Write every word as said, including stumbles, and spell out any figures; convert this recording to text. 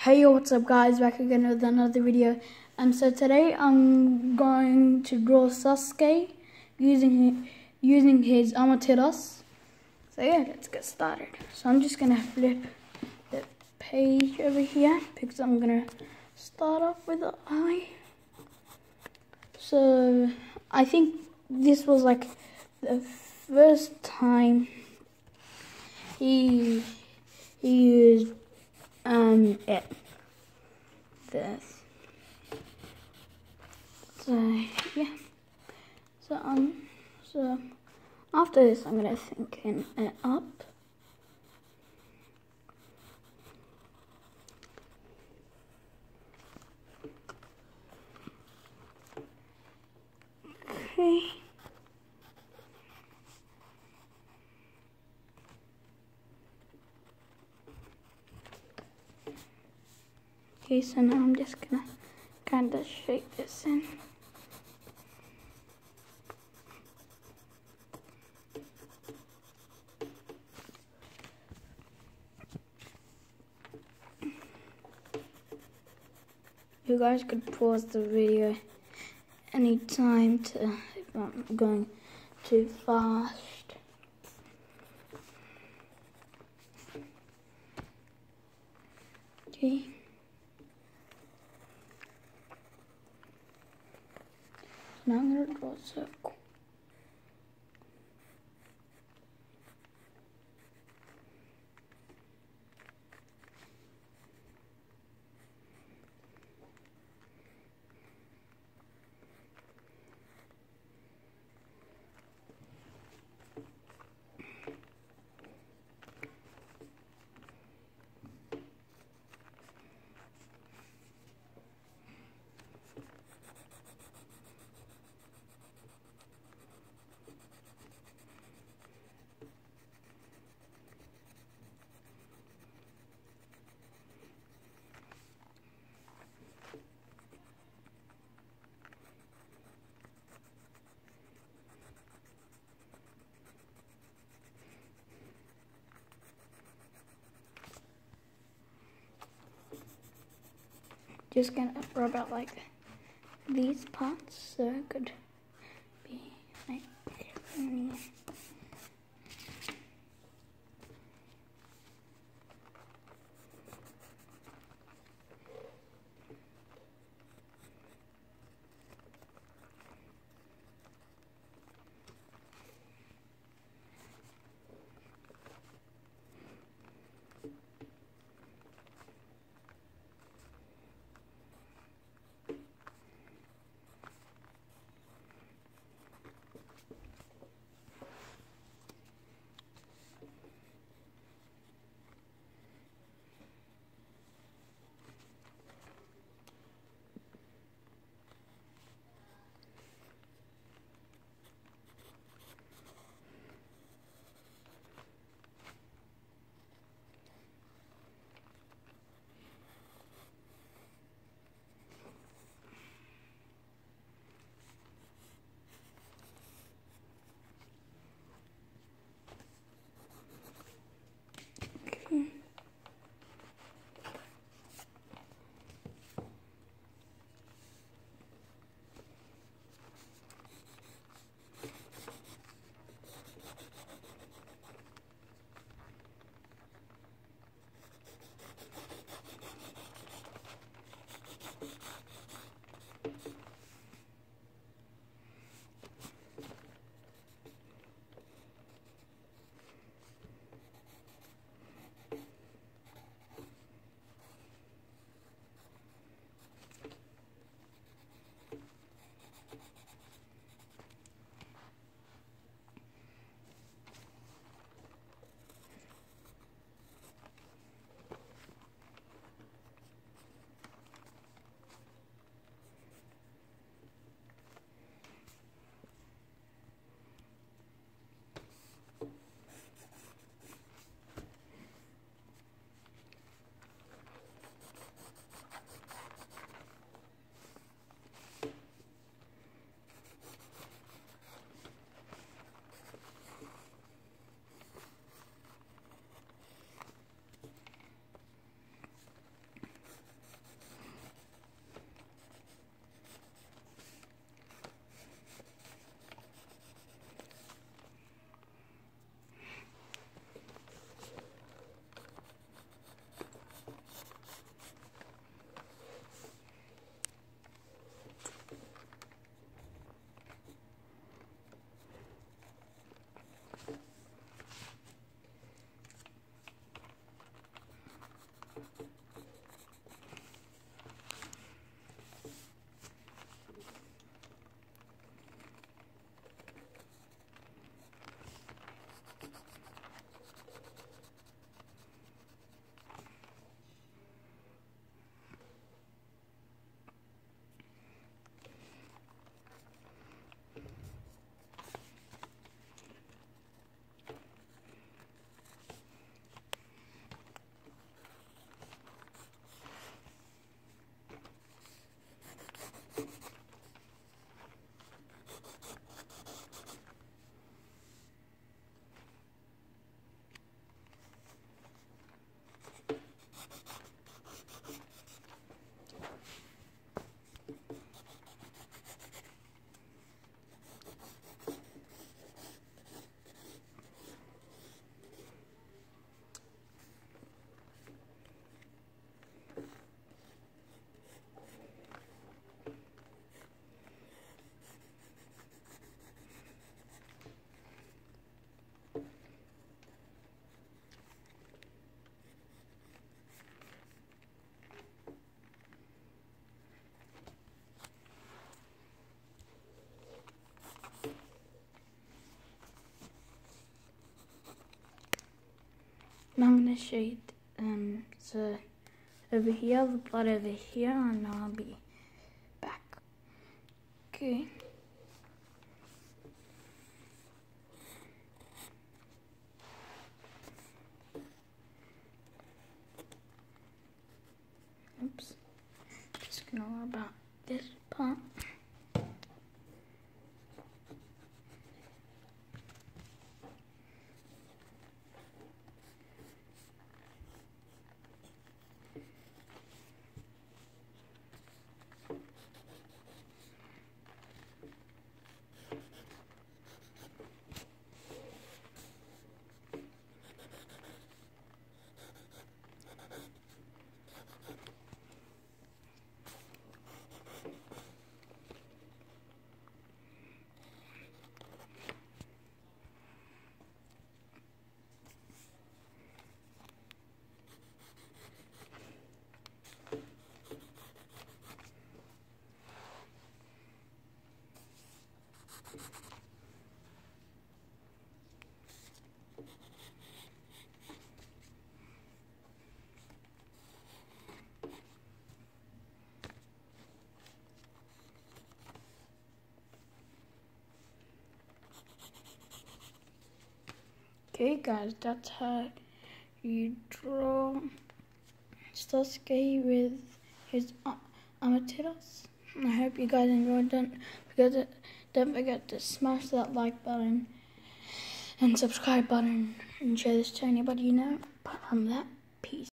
Hey, what's up guys, back again with another video. Um, so today I'm going to draw Sasuke using using his amaterasu. So yeah, let's get started. So I'm just gonna flip the page over here because I'm gonna start off with the eye. So I think this was like the first time he he used um it. This. So yeah. So um so after this I'm gonna thicken it up. Okay. Okay, so now I'm just gonna kind of shape this in. You guys could pause the video anytime to if I'm going too fast. Okay. Now I'm gonna draw a circle. Just gonna rub out like these parts so it could be like mm. I'm gonna show you. Um, so over here, the blood over here, and I'll be back. Okay. Oops. Just gonna worry about this part. Okay guys, that's how you draw Sasuke with his amaterasu. I hope you guys enjoyed. Don't forget, don't forget to smash that like button and subscribe button and share this to anybody you know. But from that, peace.